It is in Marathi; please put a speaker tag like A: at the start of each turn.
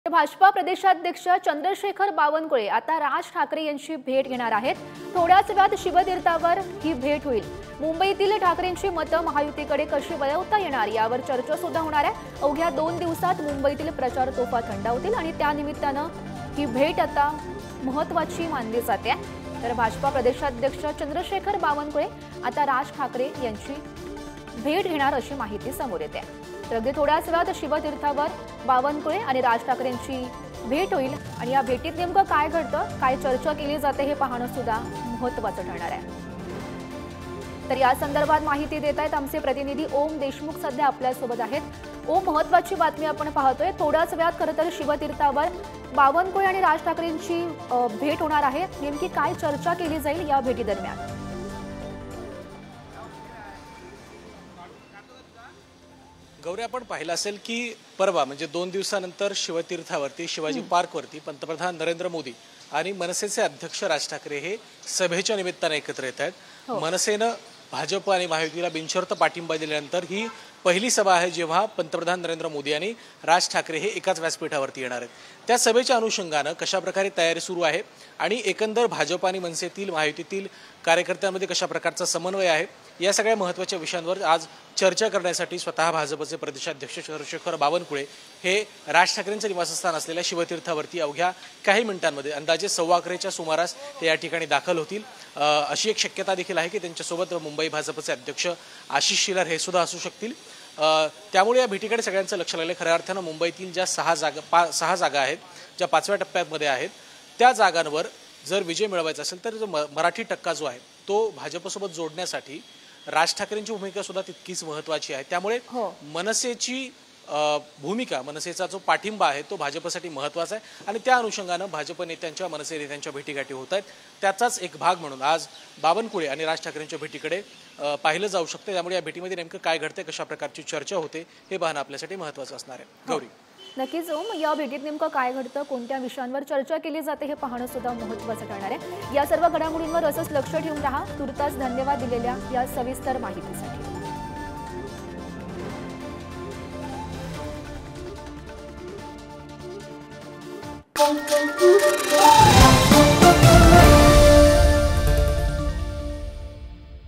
A: भाजपा प्रदेशाध्यक्ष चंद्रशेखर बावनकुळे आता राज ठाकरे यांची भेट घेणार आहेत। थोड्याच वेळात शिवतीर्थावर ही भेट होईल। मुंबईतील ठाकरेंची मतं महायुतीकडे कशी वळवता येणार यावर चर्चा सुद्धा होणार आहे। अवघ्या 2 दिवसात मुंबईतील प्रचार तोफा थंडावतील आणि त्या निमित्तानं ही भेट आता महत्त्वाची मानली जाते। तर भाजपा प्रदेशाध्यक्ष चंद्रशेखर बावनकुळे आता राज ठाकरे यांची भेट घेणार अशी माहिती समोर येते। तर अगदी थोड्याच वेळात शिवतीर्थावर बावनकुळे आणि राज ठाकरेंची भेट होईल आणि या भेटीत नेमकं काय घडतं, काय चर्चा केली जाते हे पाहणं सुद्धा महत्त्वाचं ठरणार आहे। तर या संदर्भात माहिती देत आहेत आमचे प्रतिनिधी ओम देशमुख सध्या आपल्या सोबत आहेत। ओम, महत्त्वाची बातमी आपण पाहतोय। थोड्याच वेळात खरं तर शिवतीर्थावर बावनकुळे आणि राज ठाकरेंची भेट होणार आहे। नेमकी काय चर्चा केली जाईल या भेटी दरम्यान?
B: गौरी, आपण पाहिलं असेल की परवा म्हणजे 2 दिवसानंतर शिवतीर्थावरती शिवाजी पार्कवरती पंतप्रधान नरेंद्र मोदी आणि मनसेचे अध्यक्ष राज ठाकरे हे सभेच्या निमित्ताने एकत्र येत आहेत। मनसेनं भाजप आणि महायुतीला बिनशर्त पाठिंबा दिल्यानंतर ही पहिली सभा आहे जेव्हा पंतप्रधान नरेंद्र मोदी आणि राज ठाकरे हे एकाच व्यासपीठावरती येणार आहेत। त्या सभेच्या अनुषंगानं कशा प्रकारे तयारी सुरू आहे आणि एकंदर भाजप आणि मनसेतील महायुतीतील कार्यकर्त्यांमध्ये कशा प्रकारचा समन्वय आहे या सगळ्या महत्त्वाच्या विषयांवर आज चर्चा करण्यासाठी स्वतः भाजपचे प्रदेशाध्यक्ष चंद्रशेखर बावनकुळे हे राज ठाकरेंचं निवासस्थान असलेल्या शिवतीर्थावरती अवघ्या काही मिनिटांमध्ये अंदाजे 11:15च्या सुमारास ते या ठिकाणी दाखल होतील। अशी एक शक्यता देखील आहे की त्यांच्यासोबत मुंबई भाजपचे अध्यक्ष आशिष शेलार हे सुद्धा असू शकतील। त्यामुळे या भेटीकडे सगळ्यांचं लक्ष लागलं। खऱ्या अर्थानं मुंबईतील ज्या 6 जागा आहेत, ज्या 5व्या टप्प्यामध्ये आहेत, त्या जागांवर जर विजय मिळवायचा असेल तर जो मराठी टक्का जो आहे तो भाजपसोबत जोडण्यासाठी राज ठाकरेंची भूमिका सुद्धा तितकीच महत्त्वाची आहे। त्यामुळे मनसेची भूमिका, मनसेचा जो पाठिंबा आहे तो भाजपसाठी महत्त्वाचा आहे आणि त्या अनुषंगानं भाजप नेत्यांच्या मनसे नेत्यांच्या भेटीगाठी होत आहेत। त्याचाच एक भाग म्हणून आज बावनकुळे आणि राज ठाकरेंच्या भेटीकडे पाहिलं जाऊ शकतं। त्यामुळे या भेटीमध्ये नेमकं काय घडतंय, कशा प्रकारची चर्चा होते हे पाहणं आपल्यासाठी महत्त्वाचं असणार आहे। गौरी,
A: नक्कीच ओम, या भेटीत नेमकं काय घडतं, कोणत्या विषयांवर चर्चा केली जाते हे पाहणं सुद्धा महत्त्वाचं ठरणार आहे। या सर्व घडामोडींवर असंच लक्ष ठेवून राहा। तुर्तास धन्यवाद दिलेल्या या सविस्तर माहितीसाठी।